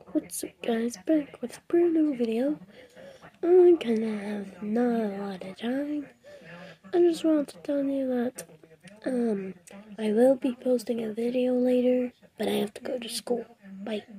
What's up guys, back with a brand new video. I kinda have not a lot of time. I just want to tell you that I will be posting a video later, but I have to go to school. Bye.